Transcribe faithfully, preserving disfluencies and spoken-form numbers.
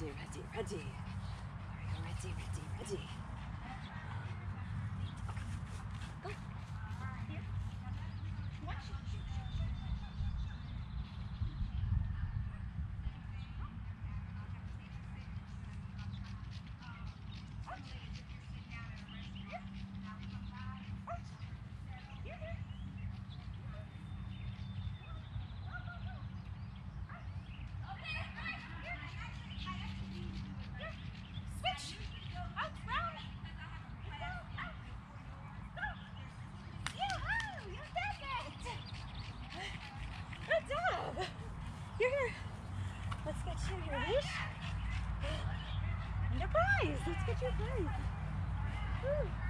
ready, ready, ready. Are you ready, ready, ready? Okay. Go. Here. Watch. Here, let's get you your leash and your prize. Let's get your prize. Woo.